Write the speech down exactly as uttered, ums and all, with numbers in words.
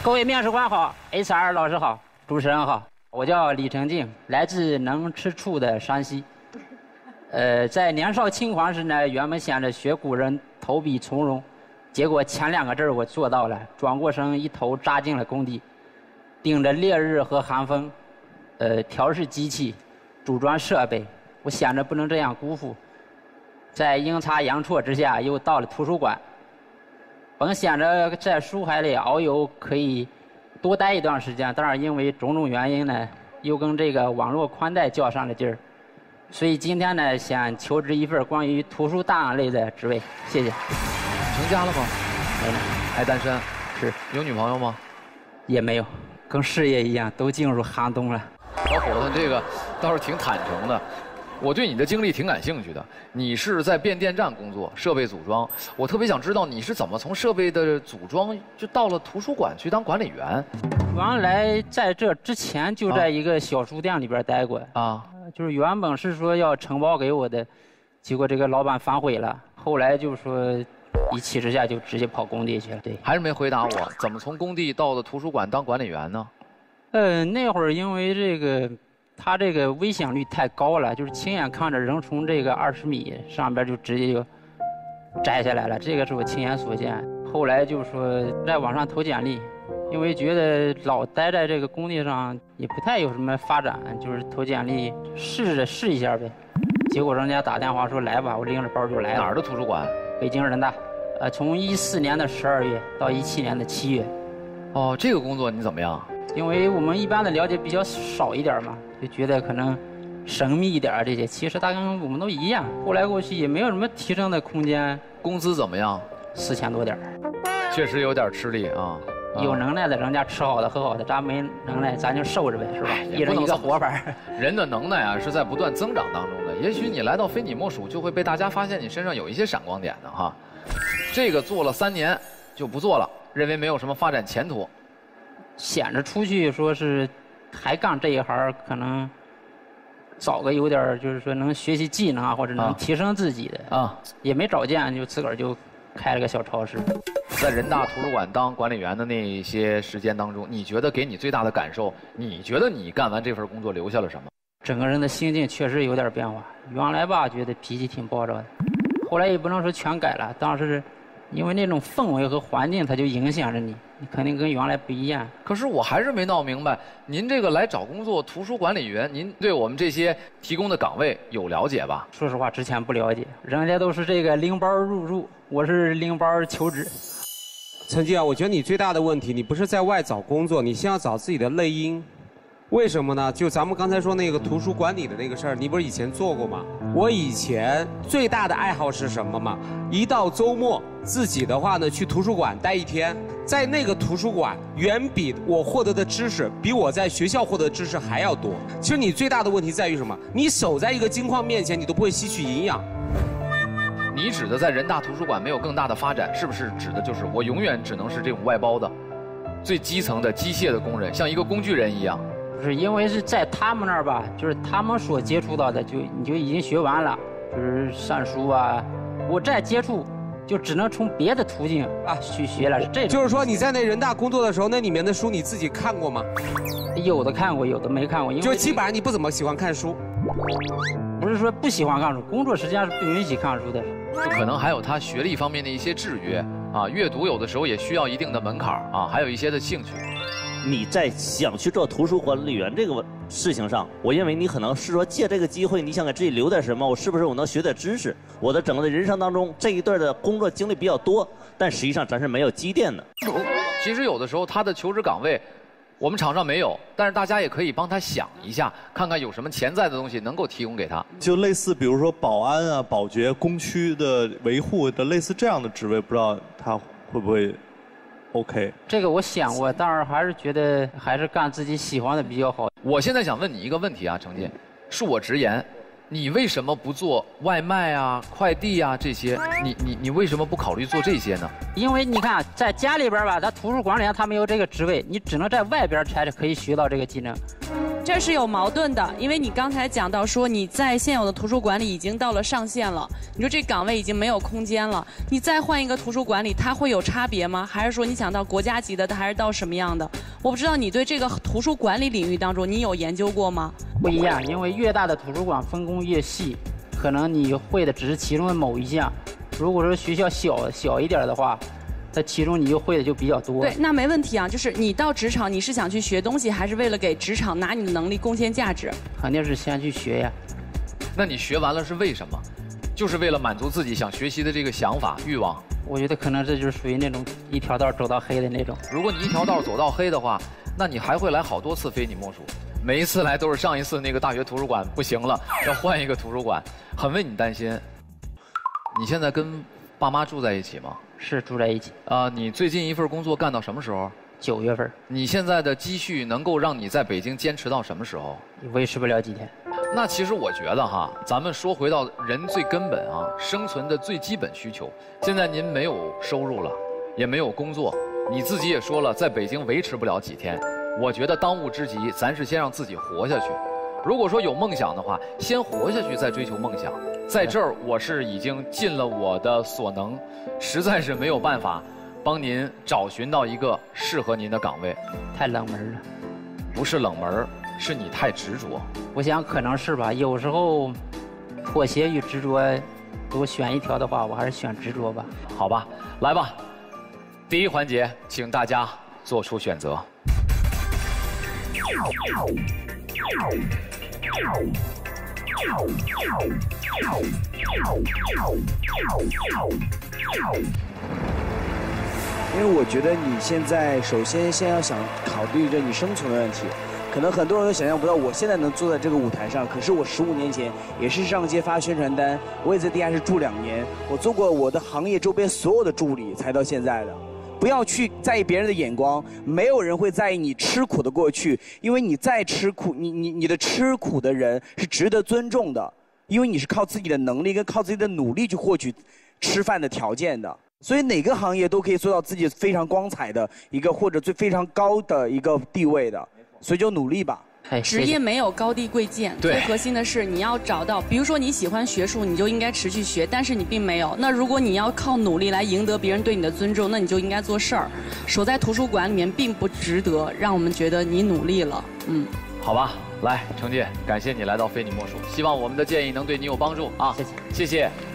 各位面试官好 ，H R 老师好，主持人好，我叫李成静，来自能吃醋的山西。呃，在年少轻狂时呢，原本想着学古人投笔从戎，结果前两个字我做到了，转过身一头扎进了工地，顶着烈日和寒风，呃，调试机器，组装设备。我想着不能这样辜负，在阴差阳错之下，又到了图书馆。本想着在书海里遨游可以多待一段时间，但是因为种种原因呢，又跟这个网络宽带较上了劲儿，所以今天呢，想求职一份关于图书档案类的职位。谢谢。 成家了吗？ 没呢。 还单身？ 是。 有女朋友吗？ 也没有，跟事业一样，都进入寒冬了。 小伙子，这个倒是挺坦诚的。我对你的经历挺感兴趣的。你是在变电站工作，设备组装。我特别想知道你是怎么从设备的组装就到了图书馆去当管理员。 原来在这之前就在一个小书店里边待过啊，就是原本是说要承包给我的，结果这个老板反悔了，后来就说一气之下就直接跑工地去了。对， 还是没回答我，怎么从工地到了图书馆当管理员呢？ 呃，那会儿因为这个。它这个危险率太高了，就是亲眼看着人从这个二十米上边就直接就摘下来了，这个是我亲眼所见。后来就说在网上投简历，因为觉得老待在这个工地上也不太有什么发展，就是投简历试着试一下呗。结果人家打电话说来吧，我拎着包就来了。 哪儿的图书馆？ 北京人大。呃，从一四年的十二月到一七年的七月。 哦，这个工作你怎么样？ 因为我们一般的了解比较少一点嘛，就觉得可能神秘一点这些，其实大概我们都一样。后来过去也没有什么提升的空间。 工资怎么样？ 四千多点确实有点吃力啊。 有能耐的人家吃好的喝好的，咱没能耐咱就受着呗，是吧？一人一个活法。 人的能耐啊是在不断增长当中的，也许你来到非你莫属，就会被大家发现你身上有一些闪光点的哈。这个做了三年就不做了，认为没有什么发展前途。 想着出去说是还干这一行，可能找个有点就是说能学习技能啊，或者能提升自己的啊，也没找见，就自个儿就开了个小超市。 在人大图书馆当管理员的那些时间当中，你觉得给你最大的感受？你觉得你干完这份工作留下了什么？ 整个人的心境确实有点变化。原来吧，觉得脾气挺暴躁的，后来也不能说全改了，当时因为那种氛围和环境，它就影响着你。你肯定跟原来不一样。 可是我还是没闹明白，您这个来找工作，图书管理员，您对我们这些提供的岗位有了解吧？ 说实话，之前不了解，人家都是这个拎包入住，我是拎包求职。 陈静啊，我觉得你最大的问题，你不是在外找工作，你先要找自己的内因。为什么呢？就咱们刚才说那个图书管理的那个事儿，你不是以前做过吗？我以前最大的爱好是什么嘛？一到周末，自己的话呢，去图书馆待一天，在那个图书馆远比我获得的知识，比我在学校获得的知识还要多。其实你最大的问题在于什么？你守在一个金矿面前，你都不会吸取营养。 你指的在人大图书馆没有更大的发展，是不是指的就是我永远只能是这种外包的、最基层的机械的工人，像一个工具人一样？ 是因为是在他们那儿吧，就是他们所接触到的，就你就已经学完了，就是算书啊。我再接触，就只能从别的途径啊去学了。是这种。 就是说你在那人大工作的时候，那里面的书你自己看过吗？ 有的看过，有的没看过。因为就基本上你不怎么喜欢看书。 不是说不喜欢看书，工作实际上是不允许看书的。 就可能还有他学历方面的一些制约啊，阅读有的时候也需要一定的门槛啊，还有一些的兴趣。 你在想去做图书管理员这个事情上，我认为你可能是说借这个机会，你想给自己留点什么？我是不是我能学点知识？我的整个的人生当中这一段的工作经历比较多，但实际上咱是没有积淀的。 其实有的时候他的求职岗位，我们场上没有，但是大家也可以帮他想一下，看看有什么潜在的东西能够提供给他。 就类似比如说保安啊、保洁、工区的维护的类似这样的职位，不知道他会不会 OK？ 这个我想过，但是还是觉得还是干自己喜欢的比较好。 我现在想问你一个问题啊，程进，恕我直言，你为什么不做外卖啊、快递啊这些？你你你为什么不考虑做这些呢？ 因为你看，在家里边吧，咱图书馆里他没有这个职位，你只能在外边才可以学到这个技能。 这是有矛盾的，因为你刚才讲到说你在现有的图书馆里已经到了上限了，你说这岗位已经没有空间了，你再换一个图书馆里，它会有差别吗？还是说你想到国家级的，它还是到什么样的？我不知道你对这个图书管理领域当中，你有研究过吗？ 不一样，因为越大的图书馆分工越细，可能你会的只是其中的某一项。如果说学校小小一点的话，在其中你就会的就比较多。 对，那没问题啊。就是你到职场，你是想去学东西，还是为了给职场拿你的能力贡献价值？ 肯定是先去学呀。 那你学完了是为什么？就是为了满足自己想学习的这个想法、欲望。 我觉得可能这就是属于那种一条道走到黑的那种。 如果你一条道走到黑的话，那你还会来好多次非你莫属。每一次来都是上一次那个大学图书馆不行了，要换一个图书馆，很为你担心。你现在跟爸妈住在一起吗？ 是住在一起。 啊、呃，你最近一份工作干到什么时候？ 九月份。 你现在的积蓄能够让你在北京坚持到什么时候？ 维持不了几天。 那其实我觉得哈，咱们说回到人最根本啊，生存的最基本需求。现在您没有收入了，也没有工作，你自己也说了，在北京维持不了几天。我觉得当务之急，咱是先让自己活下去。如果说有梦想的话，先活下去，再追求梦想。在这儿，我是已经尽了我的所能，实在是没有办法帮您找寻到一个适合您的岗位。 太冷门了。 不是冷门，是你太执着。 我想可能是吧，有时候妥协与执着，如果选一条的话，我还是选执着吧。 好吧，来吧，第一环节，请大家做出选择。 因为我觉得你现在首先先要想考虑着你生存的问题，可能很多人都想象不到我现在能坐在这个舞台上，可是我十五年前也是上街发宣传单，我也在地下室住两年，我做过我的行业周边所有的助理才到现在的。不要去在意别人的眼光，没有人会在意你吃苦的过去，因为你再吃苦，你你你的吃苦的人是值得尊重的，因为你是靠自己的能力跟靠自己的努力去获取吃饭的条件的。所以哪个行业都可以做到自己非常光彩的一个或者最非常高的一个地位的，所以就努力吧。 职业没有高低贵贱，最核心的是你要找到，比如说你喜欢学术，你就应该持续学，但是你并没有。那如果你要靠努力来赢得别人对你的尊重，那你就应该做事儿。守在图书馆里面并不值得让我们觉得你努力了。嗯， 好吧，来，程介，感谢你来到非你莫属，希望我们的建议能对你有帮助啊！谢谢，谢谢。